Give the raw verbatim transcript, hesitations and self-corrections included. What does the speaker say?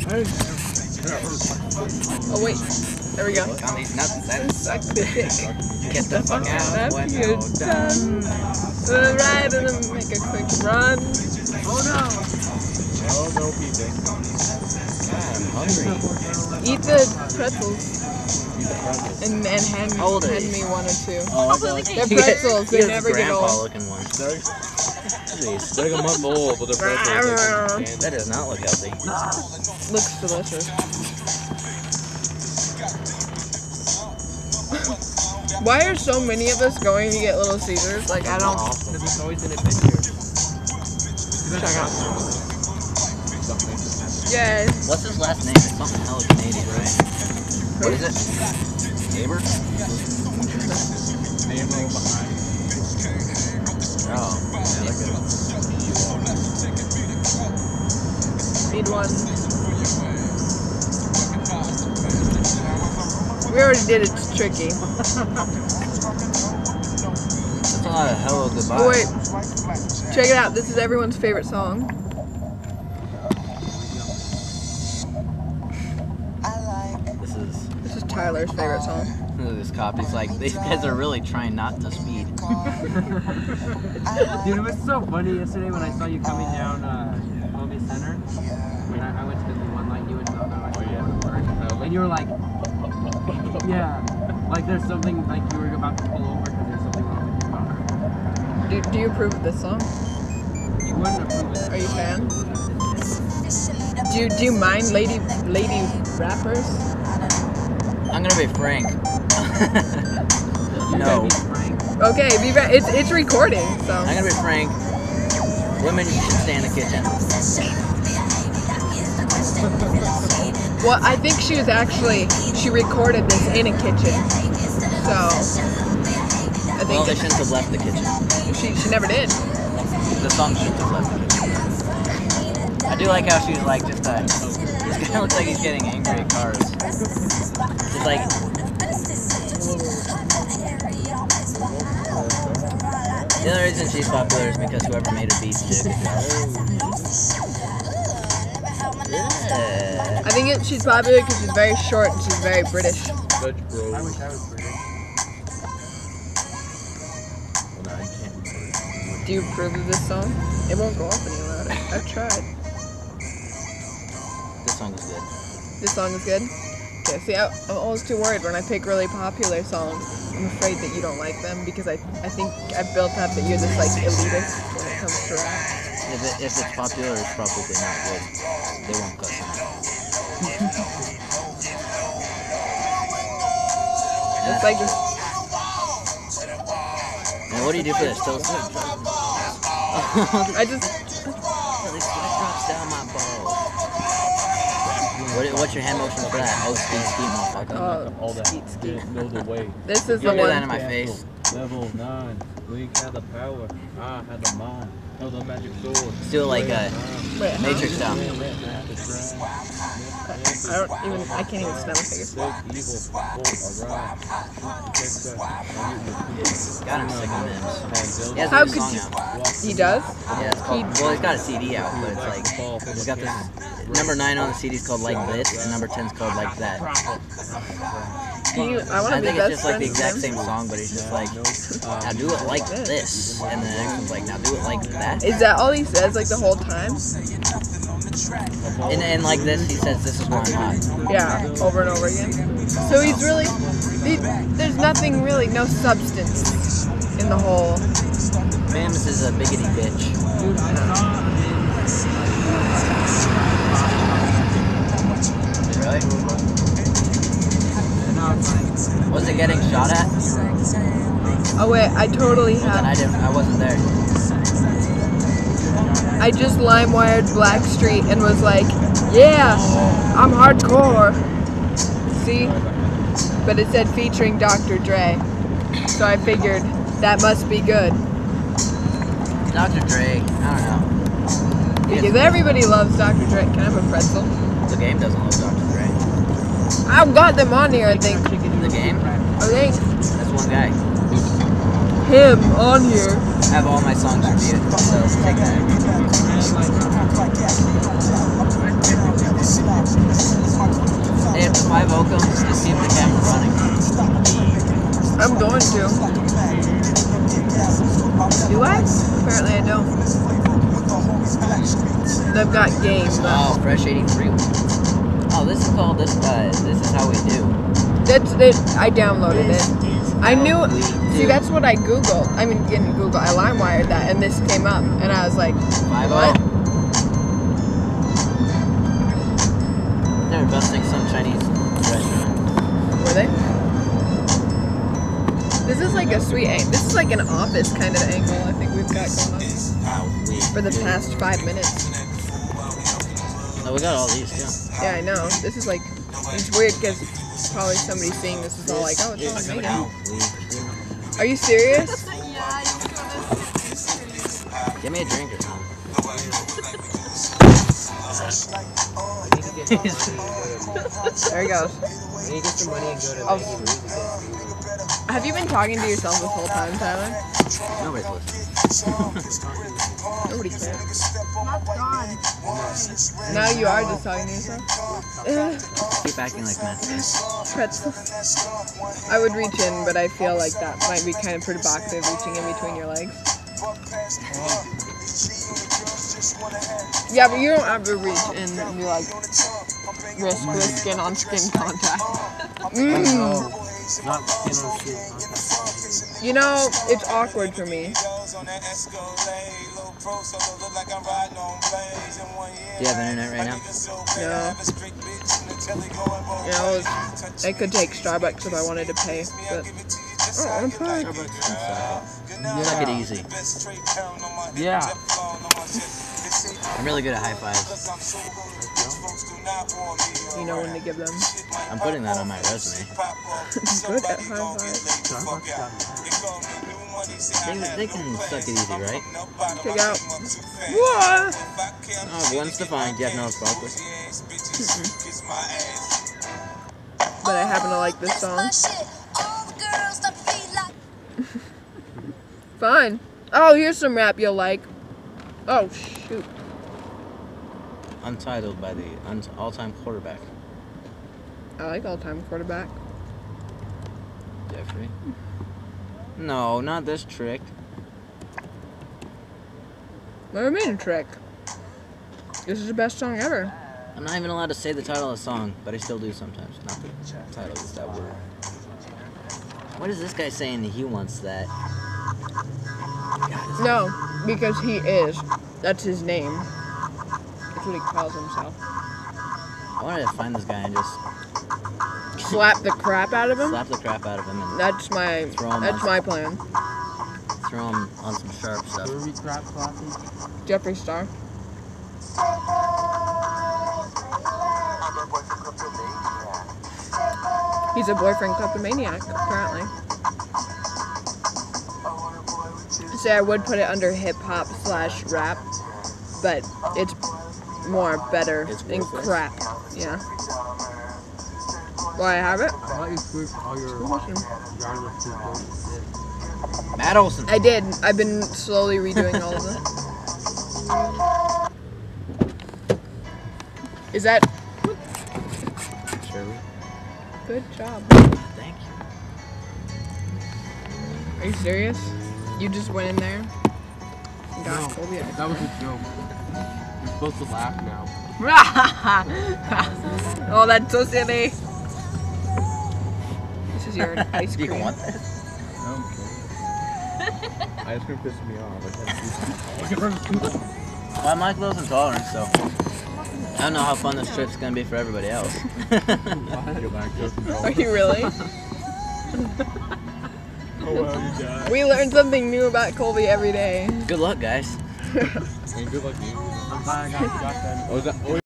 Oh wait, there we go. On these nuts, then. Suck the dick. Get the fuck out when you're done. Gonna ride and then make a quick run. Oh no! Oh no, people. God, I'm hungry. Eat the pretzels. And, and hand, How old are hand you? me one or two. Oh, They're pretzels, they never get old. Grandpa-looking one. It's like a month old, but the pretzels. That does not look healthy. Looks delicious. Why are so many of us going to get Little Caesars? Like, I don't... Because it's always an adventure. Check out. Yay. What's his last name? It's something hella Canadian, right? What is it? Neighbor? Neighbor behind. Oh. Need one. We already did it, it's tricky. That's a lot of hello goodbye. Oh wait, check it out, this is everyone's favorite song. This is... This is Tyler's favorite song. Look at this cop. He's like, these guys are really trying not to speed. Dude, it was so funny yesterday when I saw you coming down uh, Columbia Center. When I, I went to the one light, you went to the other light. Oh, yeah. And you were like, yeah, like there's something, like you were about to pull over because there's something wrong with your car. Do, do you approve of this song? You wouldn't approve of it. Are you a fan? Do you, do you mind lady lady rappers? I'm gonna be frank. You No. gotta be frank. Okay, be fa- it's it's recording, so. I'm gonna be frank. Women should stay in the kitchen. Well, I think she was actually she recorded this in a kitchen, so I think Well, they shouldn't have left the kitchen. she she never did. The song shouldn't have left the kitchen. I do like how she's like just uh, this guy looks like he's getting angry at cars. It's like the only reason she's popular is because whoever made her beats did a good job. Yeah. I think it, she's popular because she's very short and she's very British. Such bro. I wish I was British. Well, no, you can't be British. Do you approve of this song? It won't go off any louder. I've tried. This song is good. This song is good? Okay, see, I, I'm always too worried when I pick really popular songs. I'm afraid that you don't like them because I, I think I've built up that you're this like elitist when it comes to rap. If, it, if it's popular, it's probably not good. They won't cut it. It's like this. And what do you do for this? Tell us. I just. This sweat drops down my ball. What, what's your hand motion for that? Oh, speed, speed, motherfucker. Oh, All that. skeet, skeet. Build the way. This is the Don't do that in one. my face. Level nine. Link had the power. I had the mind. Held the magic sword. Still like a Wait, huh? Matrix style. I don't even. I can't even smell my fingers. Sick, evil, full, arrive. Got him sick of names. He has a How new could song you- out. He does? Yeah, it's called, well, he's got a C D out, but it's like, he's got this, number nine on the C D is called Like This, and number ten is called Like That. Do you? I want I to be think it's best just like the friends exact with him. same song, but he's just like, now do it like this, and the next one's like, now do it like that. Is that all he says like the whole time? And, and like this, he says, this is why I'm hot. Yeah, over and over again. So he's really. He, there's nothing really, no substance in the whole. Mims is a biggity bitch. Dude, I saw Really? and I was like, Was it getting shot at? Oh wait, I totally Well, then I have. didn't, I wasn't there. I just lime-wired Blackstreet and was like, yeah, I'm hardcore. See? But it said featuring Doctor Dre. So I figured that must be good. Doctor Dre, I don't know. Because everybody loves Doctor Dre. Can I have a pretzel? The game doesn't love Doctor Dre. I've got them on here, I think. The game? I think That's one guy. him on here. I have all my songs reviewed, so take that. man, like, I'm going to. Do I? Apparently I don't. They've got games. Oh, Fresh eighty-three. Oh, this is called this. Uh, this is how we do. That's it. I downloaded This it. is I how knew. we See, do. that's what I googled. I mean, didn't Google. I LimeWired that, and this came up, and I was like, Five what? oh. They were busting some Chinese restaurant. Were they? This is like a sweet angle. This is like an office kind of angle. I think we've got going on How we for the do. past five minutes. Oh, we got all these too. Yeah, I know. This is like, it's weird because probably somebody seeing this is all like, oh, it's all This is amazing. how we do. Are you serious? Give me a drink or something. There he goes. We need to get some money and go to Oh. Maggie Lou's again. Have you been talking to yourself this whole time, Tyler? Nobody's listening. Nobody cares. Now you are just talking to yourself. Keep acting like that. Pretzel. I would reach in, but I feel like that might be kind of provocative, reaching in between your legs. Yeah, but you don't have to reach in and be like, risk the skin on skin contact. Mm. No, not skin on skin. You know, it's awkward for me. Do you have internet right now? No. You know, I could take Starbucks if I wanted to pay, but oh, I'm fine. Suck it easy. Yeah. I'm really good at high fives. You know when to give them. I'm putting that on my resume. Good at high five. They, they can suck it easy, right? Check out. What? Oh, one's defined. You have no sparkle. But I happen to like this song. Fine. Oh, here's some rap you'll like. Oh, shoot. Untitled by the un all-time quarterback, I like all-time quarterback. Jeffrey. No, not this trick. What do you mean, trick? This is the best song ever. I'm not even allowed to say the title of the song, but I still do sometimes. Not the title, it's that word. What is this guy saying that he wants that? No, because he is. That's his name. That's what he calls himself. I wanted to find this guy and just Slap the crap out of him? slap the crap out of him and That's my, Throw him that's on- my plan. throw him on some sharp stuff. Where we crap clapping? Jeffree Star. He's a boyfriend kleptomaniac, apparently. Say I would put it under hip hop slash rap, but it's more better It's than worthless. crap. Yeah. Well, I have it. I thought you grouped all your genres to Matt Olson. I did. I've been slowly redoing all of them. Is that Shirley. good job? Thank you. Are you serious? You just went in there and got No, Colby. that was a joke. You're supposed to laugh now. Oh, that's so silly. This is your ice Do cream. you want that? Ice cream pisses me off. Well, I'm lactose intolerant, so I don't know how fun this trip's gonna be for everybody else. Are you really? Oh, well, you died. We learn something new about Colby every day. Good luck, guys. And good luck to you. I'm glad I got, got that. Oh, is that, oh,